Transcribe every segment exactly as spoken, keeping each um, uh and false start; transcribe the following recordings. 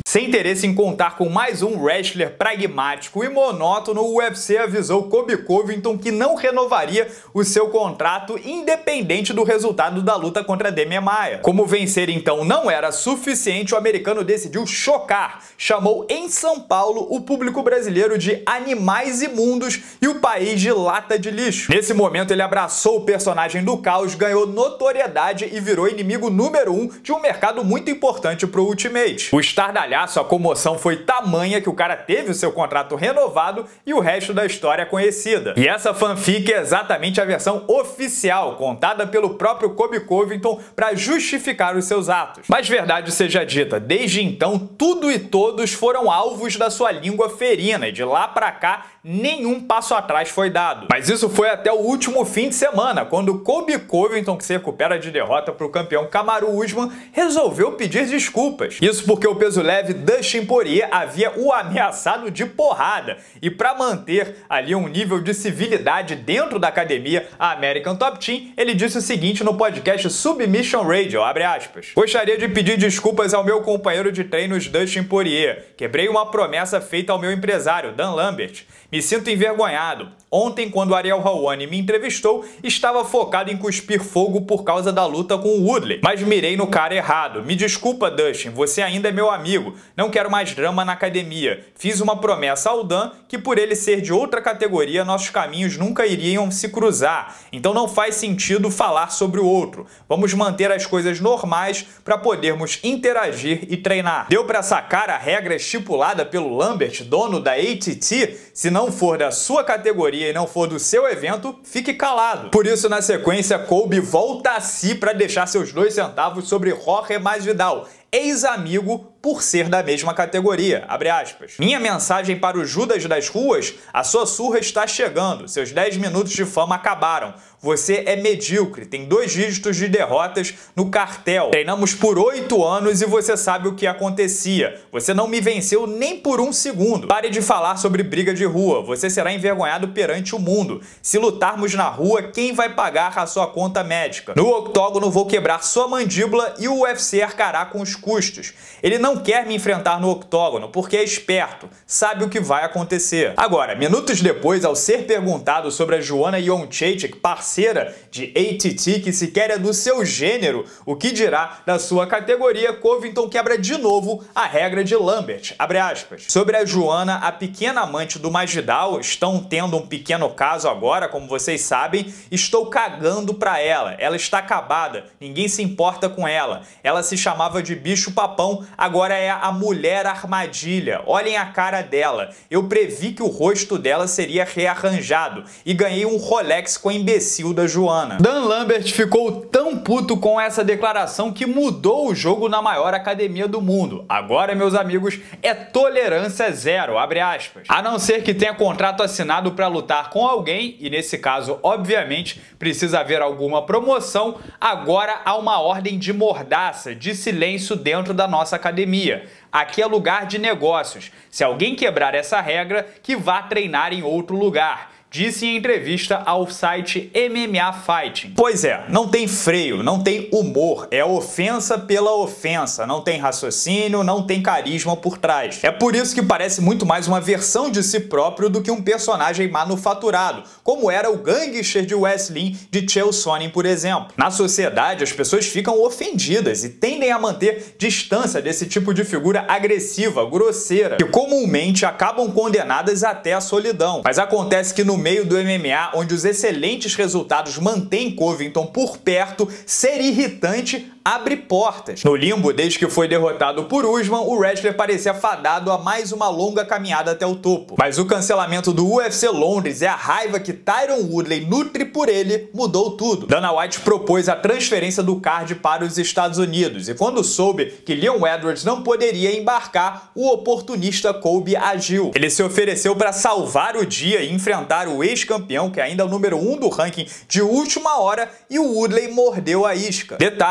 Sem interesse em contar com mais um wrestler pragmático e monótono, o U F C avisou Colby Covington que não renovaria o seu contrato independente do resultado da luta contra Demian Maia. Como vencer então não era suficiente, o americano decidiu chocar. Chamou em São Paulo o público brasileiro de animais imundos e o país de lata de lixo. Nesse momento ele abraçou o personagem do caos, ganhou notoriedade e virou inimigo número um de um mercado muito importante pro Ultimate. O estardalhaço, a comoção foi tamanha que o cara teve o seu contrato renovado e o resto da história é conhecida. E essa fanfic é exatamente a versão oficial, contada pelo próprio Colby Covington para justificar os seus atos. Mas verdade seja dita, desde então tudo e todos foram alvos da sua língua ferina e de lá pra cá nenhum passo atrás foi dado. Mas isso foi até o último fim de semana, quando Colby Covington, que se recupera de derrota para o campeão Kamaru Usman, resolveu pedir desculpas. Isso porque o peso leve Dustin Poirier havia o ameaçado de porrada. E para manter ali um nível de civilidade dentro da academia, a American Top Team, ele disse o seguinte no podcast Submission Radio, abre aspas: "Gostaria de pedir desculpas ao meu companheiro de treinos Dustin Poirier. Quebrei uma promessa feita ao meu empresário, Dan Lambert. Me sinto envergonhado. Ontem, quando Ariel Helwani me entrevistou, estava focado em cuspir fogo por causa da luta com o Woodley. Mas mirei no cara errado. Me desculpa, Dustin, você ainda é meu amigo. Não quero mais drama na academia. Fiz uma promessa ao Dan que por ele ser de outra categoria, nossos caminhos nunca iriam se cruzar. Então não faz sentido falar sobre o outro. Vamos manter as coisas normais para podermos interagir e treinar." Deu para sacar a regra estipulada pelo Lambert, dono da A T T? Se não for da sua categoria e não for do seu evento, fique calado. Por isso, na sequência, Colby volta a si para deixar seus dois centavos sobre Jorge Masvidal, ex-amigo por ser da mesma categoria, abre aspas. "Minha mensagem para o Judas das ruas, a sua surra está chegando, seus dez minutos de fama acabaram. Você é medíocre, tem dois dígitos de derrotas no cartel. Treinamos por oito anos e você sabe o que acontecia. Você não me venceu nem por um segundo. Pare de falar sobre briga de rua, você será envergonhado perante o mundo. Se lutarmos na rua, quem vai pagar a sua conta médica? No octógono vou quebrar sua mandíbula e o U F C arcará com os custos. Ele não quer me enfrentar no octógono porque é esperto, sabe o que vai acontecer." Agora, minutos depois, ao ser perguntado sobre a Joanna Jędrzejczyk, parceira de A T T, que sequer é do seu gênero, o que dirá da sua categoria, Covington quebra de novo a regra de Lambert, abre aspas. "Sobre a Joanna, a pequena amante do Masvidal, estão tendo um pequeno caso agora, como vocês sabem, estou cagando pra ela, ela está acabada, ninguém se importa com ela, ela se chamava de bicho papão, agora é a mulher armadilha, olhem a cara dela, eu previ que o rosto dela seria rearranjado e ganhei um Rolex com a imbecil da Joanna." Dan Lambert ficou tão puto com essa declaração que mudou o jogo na maior academia do mundo. Agora, meus amigos, é tolerância zero, abre aspas. A não ser que tenha contrato assinado para lutar com alguém, e nesse caso, obviamente, precisa haver alguma promoção, agora há uma ordem de mordaça, de silêncio dentro da nossa academia. Aqui é lugar de negócios. Se alguém quebrar essa regra, que vá treinar em outro lugar, disse em entrevista ao site M M A Fighting. Pois é, não tem freio, não tem humor, é ofensa pela ofensa, não tem raciocínio, não tem carisma por trás. É por isso que parece muito mais uma versão de si próprio do que um personagem manufaturado, como era o gangster de wrestling de Chael Sonnen, por exemplo. Na sociedade, as pessoas ficam ofendidas e tendem a manter distância desse tipo de figura agressiva, grosseira, que comumente acabam condenadas até a solidão. Mas acontece que no meio do M M A, onde os excelentes resultados mantêm Covington por perto, ser irritante abre portas. No limbo, desde que foi derrotado por Usman, o wrestler parecia fadado a mais uma longa caminhada até o topo. Mas o cancelamento do U F C Londres e a raiva que Tyron Woodley nutre por ele mudou tudo. Dana White propôs a transferência do card para os Estados Unidos e quando soube que Leon Edwards não poderia embarcar, o oportunista Colby agiu. Ele se ofereceu para salvar o dia e enfrentar o ex-campeão, que ainda é o número um do ranking de última hora, e o Woodley mordeu a isca. Detalhe, em entrevista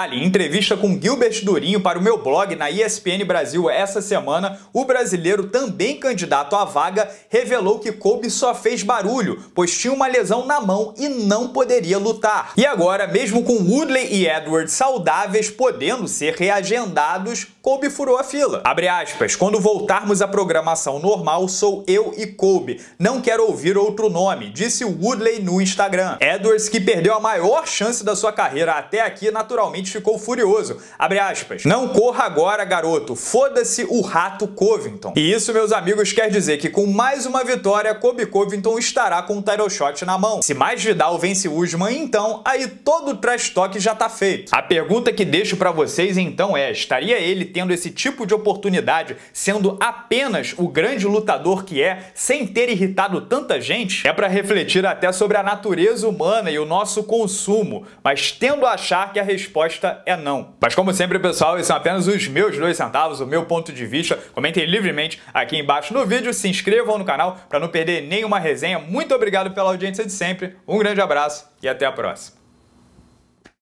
entrevista com Gilbert Durinho para o meu blog na E S P N Brasil essa semana, o brasileiro, também candidato à vaga, revelou que Colby só fez barulho, pois tinha uma lesão na mão e não poderia lutar. E agora, mesmo com Woodley e Edwards saudáveis, podendo ser reagendados, Colby furou a fila. Abre aspas, quando voltarmos à programação normal, sou eu e Colby. Não quero ouvir outro nome, disse Woodley no Instagram. Edwards, que perdeu a maior chance da sua carreira até aqui, naturalmente ficou furioso. Abre aspas, não corra agora, garoto. Foda-se o rato Covington. E isso, meus amigos, quer dizer que com mais uma vitória, Colby Covington estará com o title shot na mão. Se mais Vidal vence Usman, então, aí todo o trash talk já tá feito. A pergunta que deixo pra vocês então é, estaria ele tendo esse tipo de oportunidade, sendo apenas o grande lutador que é, sem ter irritado tanta gente? É pra refletir até sobre a natureza humana e o nosso consumo, mas tendo a achar que a resposta é não. Mas como sempre, pessoal, esses são apenas os meus dois centavos, o meu ponto de vista. Comentem livremente aqui embaixo no vídeo, se inscrevam no canal para não perder nenhuma resenha. Muito obrigado pela audiência de sempre, um grande abraço e até a próxima.